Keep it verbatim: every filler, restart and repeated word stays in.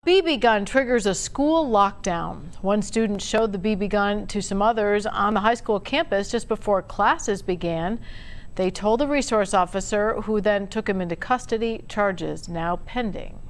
B B gun triggers a school lockdown. One student showed the B B gun to some others on the high school campus just before classes began. They told the resource officer, who then took him into custody. Charges now pending.